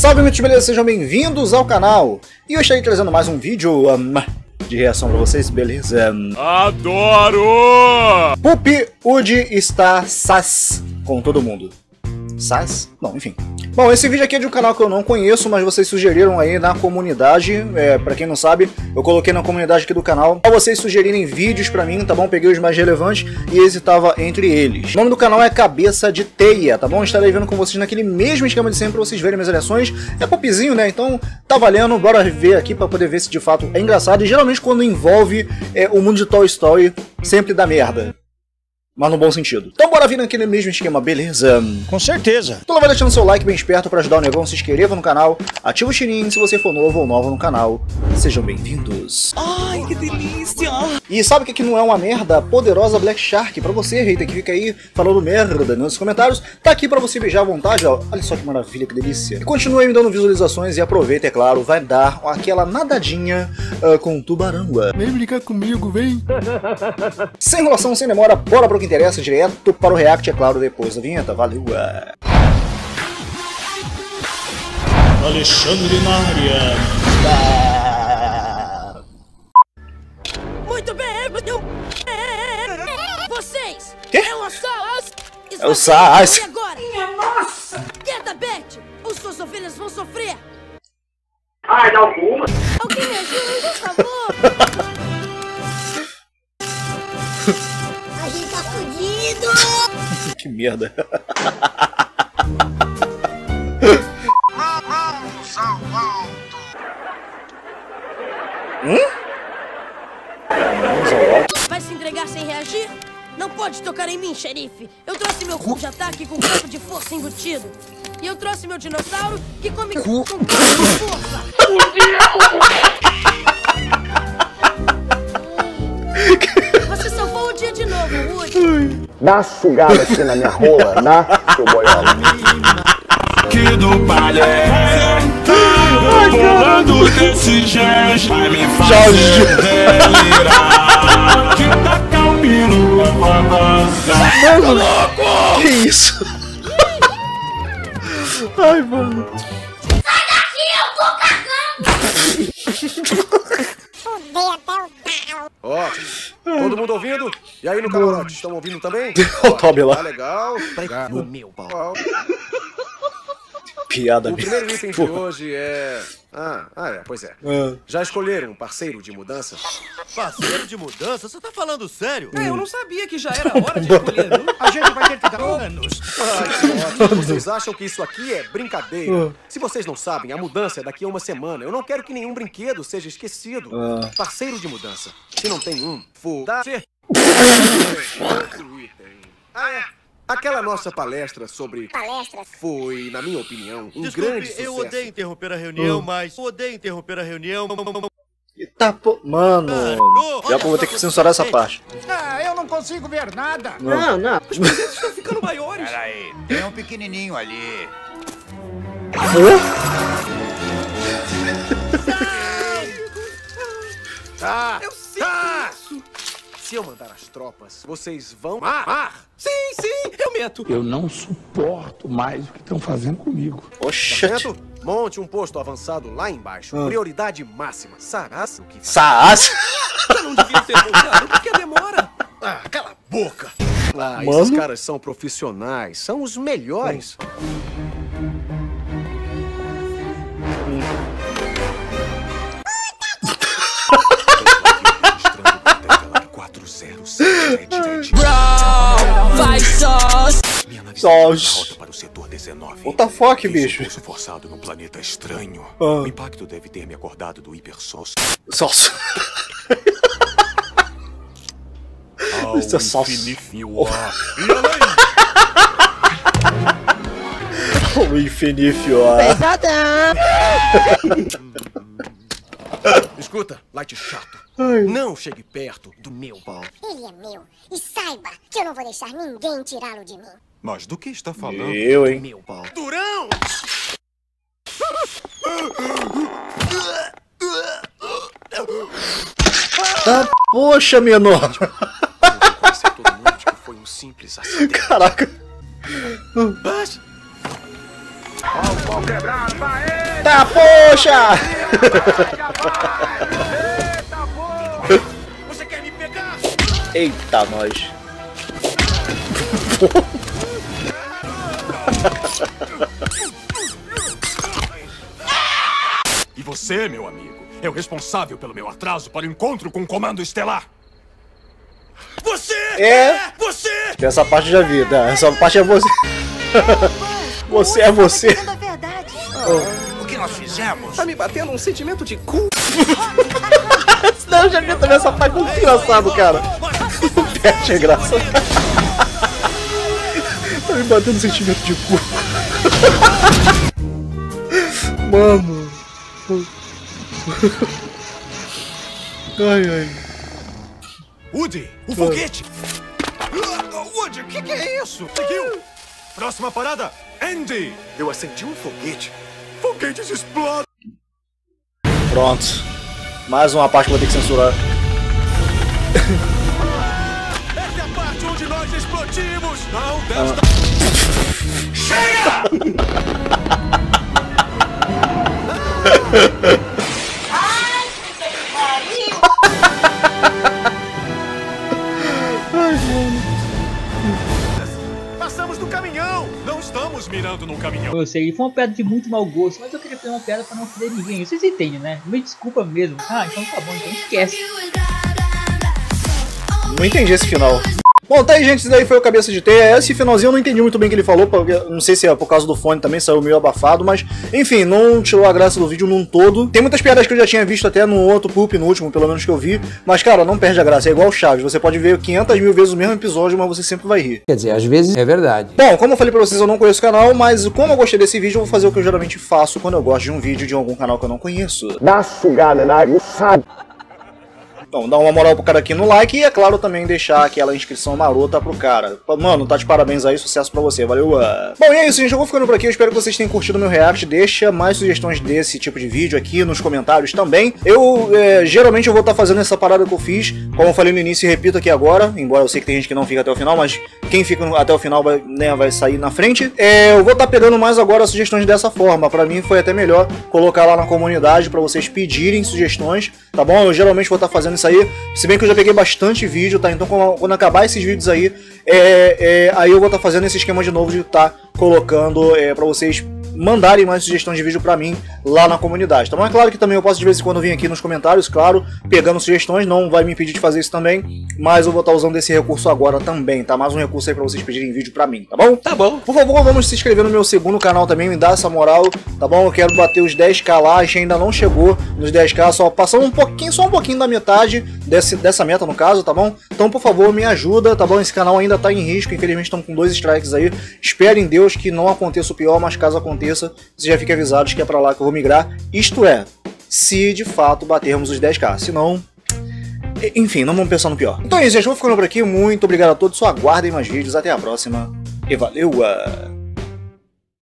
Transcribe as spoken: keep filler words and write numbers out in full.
Salve, amigos, beleza? Sejam bem-vindos ao canal. E eu estarei trazendo mais um vídeo um, de reação pra vocês, beleza? Adoro! Pupi Wood está sas com todo mundo. Sas? Bom, enfim. Bom, esse vídeo aqui é de um canal que eu não conheço, mas vocês sugeriram aí na comunidade. É, pra quem não sabe, eu coloquei na comunidade aqui do canal pra vocês sugerirem vídeos pra mim, tá bom? Peguei os mais relevantes e esse tava entre eles. O nome do canal é Cabeça de Teia, tá bom? Estarei vendo com vocês naquele mesmo esquema de sempre pra vocês verem minhas reações. É popzinho, né? Então tá valendo, bora ver aqui pra poder ver se de fato é engraçado. E geralmente quando envolve é, o mundo de Toy Story, sempre dá merda. Mas no bom sentido. Então bora vir naquele mesmo esquema, beleza? Com certeza. Então vai deixando seu like bem esperto pra ajudar o negão, se inscreva no canal, ativa o sininho se você for novo ou nova no canal. Sejam bem-vindos. Ai, que delícia! E sabe o que, que não é uma merda? Poderosa Black Shark. Pra você, hater, que fica aí falando merda nos comentários, tá aqui pra você beijar à vontade, ó. Olha só que maravilha, que delícia. E continue aí me dando visualizações e aproveita, é claro, vai dar aquela nadadinha uh, com o tubarão. Vem brincar comigo, vem! Sem enrolação, sem demora, bora pro que interessa, direto para o react, é claro, depois da vinheta. Valeu! Alexandre na área. Ah. Muito bem, eu... Vocês! Quê? É o Saas! É o Saas! E agora? Minha nossa! Quieta, Beth! As suas ovelhas vão sofrer! Ai, dá alguma! Alguém me ajude, por favor! A gente tá fudido! Que merda! Vamos ao alto. Hum? Vamos ao alto? Vai se entregar sem reagir? Não pode tocar em mim, xerife! Eu trouxe meu cu de ataque com campo de força embutido! E eu trouxe meu dinossauro que come cu com campo de força! Você salvou o dia de novo, Woody! Dá uma sugada aqui na minha rola, dá, seu boiola. Que do balé, pulando desse gesto, vai me fazer delirar. Que tacar o pino pra dançar. Mano, que isso? Ai, mano. Sai daqui, eu tô cagando! Ótimo. Todo mundo ouvindo? E aí no camarote, estão ouvindo também? O Toby lá. Tá legal. No meu pau! Piada O primeiro mesmo. item de hoje é... Ah, ah, é, pois é. Ah. Já escolheram um parceiro de mudança? Parceiro de mudança? Você tá falando sério? É, eu não sabia que já era hora de escolher um. A gente vai ter que dar anos. Ai, que ótimo. Vocês acham que isso aqui é brincadeira? Se vocês não sabem, a mudança é daqui a uma semana. Eu não quero que nenhum brinquedo seja esquecido. Ah. Parceiro de mudança. Se não tem um, foda-se. Outro item. Ah, é. Aquela nossa palestra sobre... Palestras. Foi, na minha opinião, um Desculpe, grande sucesso. eu odeio interromper a reunião, Ah. mas... Odeio interromper a reunião. Tá, pô. Mano. Já vou ter que censurar essa parte. Ah, eu não consigo ver nada. Não, não. Os presentes estão ficando maiores! Peraí, tem um pequenininho ali. Tá, Eu sinto tá. isso! Se eu mandar as tropas, vocês vão... Mar! Sim, sim, eu meto! Eu não suporto mais o que estão fazendo comigo. Oxa. Certo? Monte um posto avançado lá embaixo. Ah. Prioridade máxima. Sarás o que faz. Saas. Eu não devia ter voltado, porque demora! Ah, cala a boca! Ah, Mano. esses caras são profissionais. São os melhores. Vai só! Sós. Para o setor dezenove. What the fuck, Fiz um bicho? curso forçado num planeta estranho. Ah. O impacto deve ter me acordado do hipersócio. Sós. Ao Isso é sócio. infinifio. O infinifio, ó. Escuta, light chato. Ai. Não chegue perto do meu pau. Ele é meu. E saiba que eu não vou deixar ninguém tirá-lo de mim. Mas do que está falando? Eu, hein? Meu pau. Durão! Ah, poxa, menor. Eu vou conhecer todo mundo de que foi um simples acidente. Caraca. Mas... Ó o pau quebrado, vai! Eita, poxa! Você quer me pegar? Eita, nós. E você, meu amigo, é o responsável pelo meu atraso para o encontro com o Comando Estelar. Você! É. Você! Essa parte já vi, tá? Essa parte é você. Você é você. A verdade. O que nós fizemos? Tá me batendo um sentimento de culpa. Não, eu já vi também essa parte muito engraçado, cara. Perde a graça. Tá me batendo um sentimento de culpa. Mano. Ai, ai. Woody, o foguete! Ah, Woody, o que, que é isso? Seguiu! Próxima parada, Andy! Eu acendi um foguete. Foguetes explodem! Pronto. Mais uma parte que vou ter que censurar. Essa é a parte onde nós explodimos! Não desta... Passamos do caminhão. Não estamos mirando num caminhão. Eu sei, foi uma piada de muito mau gosto, mas eu queria fazer uma piada pra não foder ninguém. Vocês entendem, né? Me desculpa mesmo. Ah, então tá bom, então esquece. Não entendi esse final. Bom, tá aí, gente, isso daí foi o Cabeça de Teia. Esse finalzinho eu não entendi muito bem o que ele falou, porque não sei se é por causa do fone também, saiu meio abafado, mas enfim, não tirou a graça do vídeo num todo. Tem muitas piadas que eu já tinha visto até no outro poop, no último, pelo menos que eu vi, mas cara, não perde a graça, é igual o Chaves, você pode ver quinhentas mil vezes o mesmo episódio, mas você sempre vai rir. Quer dizer, às vezes é verdade. Bom, como eu falei pra vocês, eu não conheço o canal, mas como eu gostei desse vídeo, eu vou fazer o que eu geralmente faço quando eu gosto de um vídeo de algum canal que eu não conheço. Dá sugada na água, sabe? Então, dá uma moral pro cara aqui no like e, é claro, também deixar aquela inscrição marota pro cara. Mano, tá de parabéns aí, sucesso pra você, valeu! Bom, e é isso, gente, eu vou ficando por aqui, eu espero que vocês tenham curtido o meu react, deixa mais sugestões desse tipo de vídeo aqui nos comentários também. Eu, é, geralmente eu vou estar tá fazendo essa parada que eu fiz, como eu falei no início e repito aqui agora, embora eu sei que tem gente que não fica até o final, mas quem fica até o final vai, né, vai sair na frente. É, eu vou estar tá pegando mais agora sugestões dessa forma, pra mim foi até melhor colocar lá na comunidade pra vocês pedirem sugestões, tá bom? Eu geralmente vou estar tá fazendo isso aí, se bem que eu já peguei bastante vídeo, tá? Então quando acabar esses vídeos aí, é, é, aí eu vou estar tá fazendo esse esquema de novo de estar tá colocando é, pra vocês mandarem mais sugestões de vídeo pra mim lá na comunidade, tá bom? É claro que também eu posso de vez em quando vir aqui nos comentários, claro, pegando sugestões, não vai me impedir de fazer isso também, mas eu vou estar tá usando esse recurso agora também, tá? Mais um recurso aí pra vocês pedirem vídeo pra mim, tá bom? Tá bom. Por favor, vamos se inscrever no meu segundo canal também, me dá essa moral, tá bom? Eu quero bater os dez k lá, a gente ainda não chegou nos dez k, só passando um pouquinho, só um pouquinho da metade desse, dessa meta no caso, tá bom? Então, por favor, me ajuda, tá bom? Esse canal ainda tá em risco, infelizmente estamos com dois strikes aí, espero em Deus que não aconteça o pior, mas caso aconteça, você já fique avisados que é pra lá que eu vou migrar, isto é, se de fato batermos os dez k, se não, enfim, não vamos pensar no pior. Então é isso, gente, eu vou ficando por aqui, muito obrigado a todos, só aguardem mais vídeos, até a próxima e valeu!